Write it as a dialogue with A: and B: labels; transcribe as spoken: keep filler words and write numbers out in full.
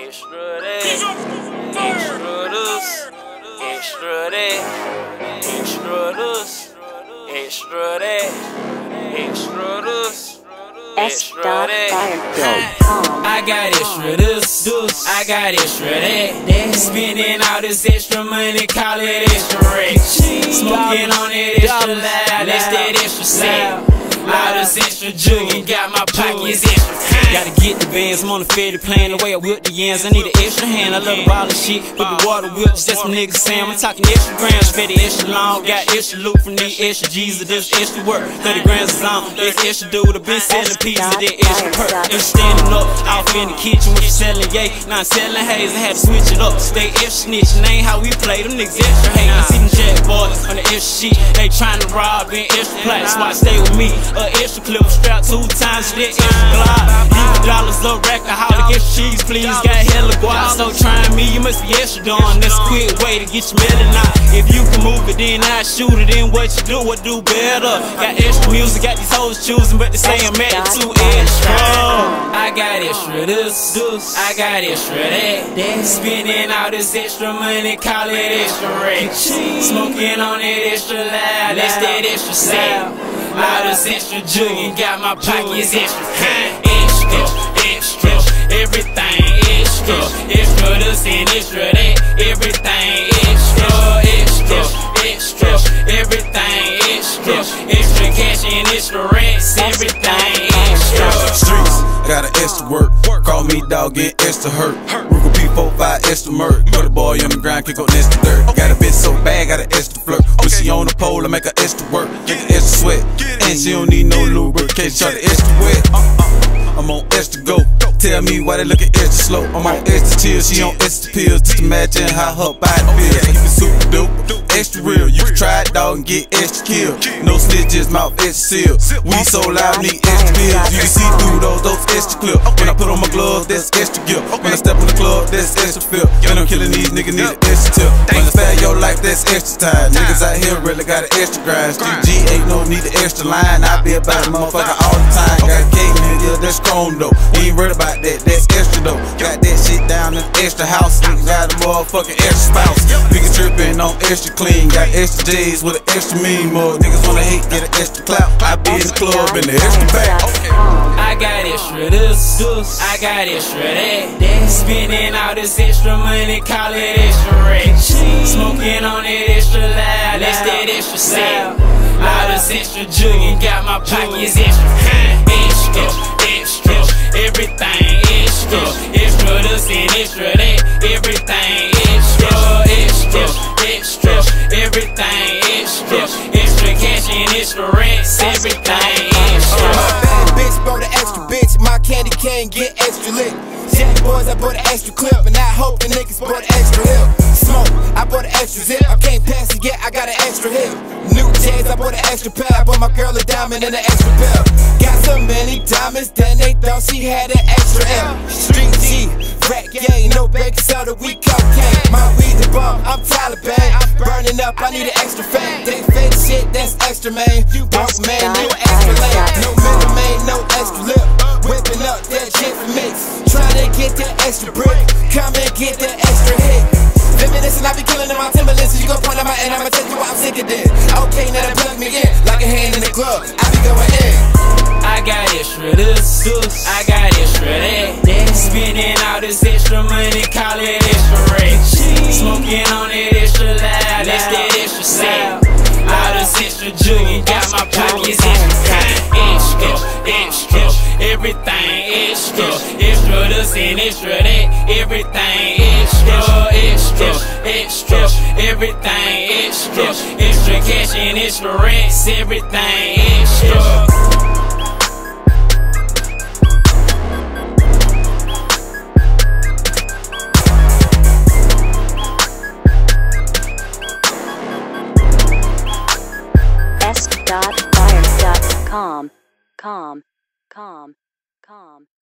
A: extra that, extra this, extra that, extra this, extra that, extra this.
B: S dot firefield.
A: I got extra this, I got extra that. Spending all this extra money, call it extra rich. Smoking on it extra loud, that's that extra sad. All this extra jugging, got my pockets extra fat. Gotta get the bands, I'm on the faded plane, the way I whip the yams. I need an extra hand, I love the ball of shit. Put the water whips, that's some niggas saying. I'm talking extra grams, faded extra long. Got extra loot from these extra G's, or this extra work. thirty grams is on, this extra dude, I been selling pizza, that extra perk. And standing up, off in the kitchen when you selling yay. Now I'm selling haze, I had to switch it up. Stay extra snitching, ain't how we play, them niggas extra hate. I see them jack boys on the extra sheet, they trying to rob in extra plat. That's why I stay with me. A extra clip strapped two times, that extra glide. Even dollars up, rack a holiday, extra cheese, please. Got hella guap, so trying me, you must be extra done. That's a quick way to get your melon out. If you can move it, then I shoot it. Then what you do, I do better. Got extra music, got these hoes choosing, but they say I'm at too extra. I got extra this, I got extra that. Spending all this extra money, call it extra rich. Smoking on it extra loud, that's that extra sad. All this extra jugging, got my pockets extra fat. Extra, extra, everything extra. Extra this and extra that, everything extra. Extra, extra, everything extra. Extra cash and extra rents, everything extra.
C: Streets, gotta extra work. Call me dog, get extra hurt. Ruger P four five extra murk. Put a boy on the ground, kick up extra dirt. Got a bitch so bad, got an extra flirt. When she on the pole, I make her extra work. Get the extra sweat, and she don't need no lubrication. Try the extra wet. I'm on extra go. Tell me why they looking extra slow. I'm on extra chill, she on extra pills. Just imagine how her body feels. Keep it super dope, extra real. You can try it, dog, and get extra kill. No snitches, mouth extra seal. We so loud, need extra pills. You can see through those, those extra clips. When I put on my gloves, that's extra gift. When I step in the club, that's extra feel. When I'm killing these niggas, need an extra tip. When I spare your life, that's extra time. Niggas out here really got an extra grind. Street G ain't no need an extra line. I be about a motherfucker all the time. Got a cake, nigga, that's chrome though. You ain't worried about that, that's extra though. Got that shit down in the extra house. Nigga got a motherfucking extra spouse. Niggas trippin' on extra clean. Got extra J's with an extra mean mug. Niggas wanna hate, get an extra clap. I be in the club in the extra back.
A: I got extra this, I got extra that. Spending all this extra money, call it extra rich. Smoking on it extra loud, that's that extra sad. All this extra jugging, got my pockets extra fat. Extra, extra, everything extra. Extra this and extra that, everything extra. Extra, extra, everything extra. Extra cash and extra rents, everything extra.
D: Bad bitch brought an extra bitch, my candy cane get extra lit. Jack boys, I bought an extra clip, and I hope the niggas bought an extra hip. Smoke, I bought an extra zip, I can't pass it yet, I got an extra hip. New J's, I bought an extra pair, I bought my girl a diamond and an extra pair. Got so many diamonds, then they thought she had an extra M. Street G, rap gang, no baking soda, we cocaine. My weed the bomb, I'm Taliban. Burning up, I need an extra fat. They fake shit, that's extra man. You broke man, you extra lame. No middle man, no extra lip. Whipping up that shit for mix. Trying to get that extra brick. Come and get that extra hit. Feminist and I be killing in my Timberlands. So you gon' point at my end, I'ma tell you why I'm sick of this. Okay, now they plug me in like a hand in the glove. I be going in.
A: I got extra this, I got extra that. Spending all this extra money, call it extra rich. Smoking on it extra loud, that's that extra sad. All this extra jugging, got my pockets extra fat. Extra, extra, everything extra. Extra this and extra that, everything extra. Extra, extra, everything extra. Extra cash and extra rents, everything extra.
B: S dot fire dot com, com, com, com.